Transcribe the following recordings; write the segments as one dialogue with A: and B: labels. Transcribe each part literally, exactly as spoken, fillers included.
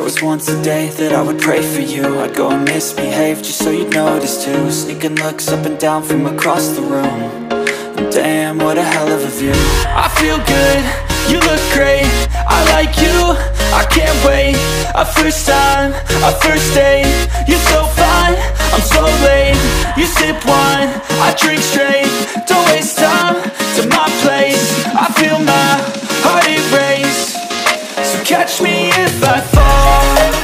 A: was once a day that I would pray for you. I'd go and misbehave just so you'd notice too. Sneaking looks up and down from across the room. And damn, what a hell of a view. I feel good, you look great, I like you, I can't wait. A first time, a first date, you're so fine, I'm so late. You sip wine, I drink straight. Don't waste time to my place. I feel my heart erase. So catch me if I fall.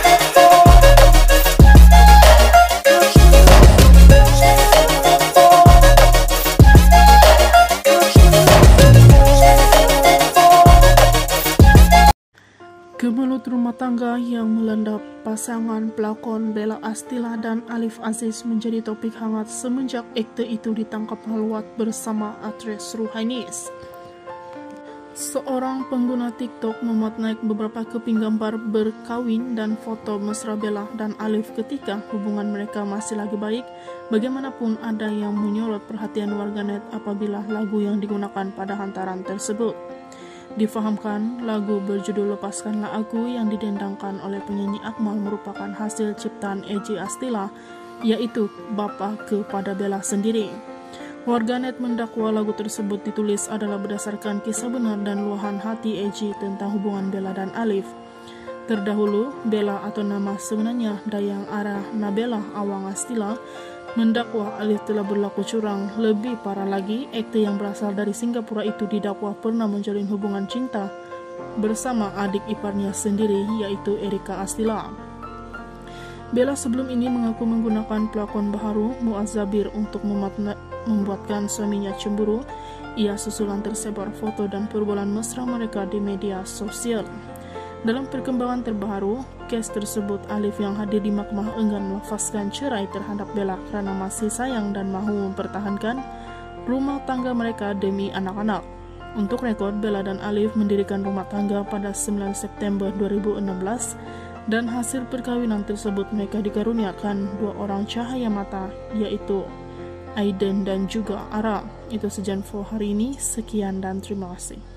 B: Gemuruh rumah tangga yang melanda pasangan pelakon Bella Astila dan Alif Aziz menjadi topik hangat semenjak aktor itu ditangkap halwat bersama aktris Ruhainis. Seorang pengguna TikTok memuat naik beberapa keping gambar berkawin dan foto mesra Bella dan Alif ketika hubungan mereka masih lagi baik. Bagaimanapun ada yang menyorot perhatian warganet apabila lagu yang digunakan pada hantaran tersebut. Difahamkan, lagu berjudul Lepaskanlah Aku yang didendangkan oleh penyanyi Akmal merupakan hasil ciptaan E J Astila, yaitu bapa kepada Bella sendiri. Warganet mendakwa lagu tersebut ditulis adalah berdasarkan kisah benar dan luahan hati E J tentang hubungan Bella dan Alif. Terdahulu, Bella atau nama sebenarnya Dayang Ara Nabela Awang Astila mendakwa Alif telah berlaku curang. Lebih parah lagi, aktor yang berasal dari Singapura itu didakwa pernah menjalin hubungan cinta bersama adik iparnya sendiri, yaitu Erika Astila. Bella sebelum ini mengaku menggunakan pelakon baharu Muaz Zabir untuk membuatkan suaminya cemburu. Ia susulan tersebar foto dan perbualan mesra mereka di media sosial. Dalam perkembangan terbaru, kes tersebut, Alif yang hadir di mahkamah enggan melafazkan cerai terhadap Bella karena masih sayang dan mahu mempertahankan rumah tangga mereka demi anak-anak. Untuk rekod, Bella dan Alif mendirikan rumah tangga pada sembilan September dua ribu enam belas dan hasil perkawinan tersebut mereka dikaruniakan dua orang cahaya mata, yaitu Aiden dan juga Ara. Itu saja info hari ini, sekian dan terima kasih.